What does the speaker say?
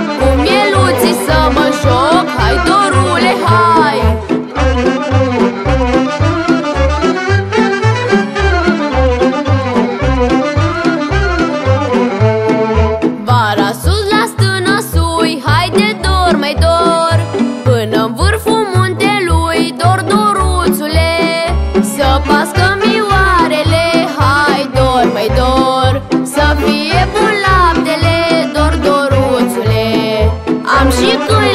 cu mieluții să mă joc, hai dorule, hai! Vara sus la stână sui, hai de dor, mai dor, până-n vârful muntelui, dor, doruțule, să pască mioarele, hai dor, mai dor, să fie bun laptele, dor, doruțule. Am și câini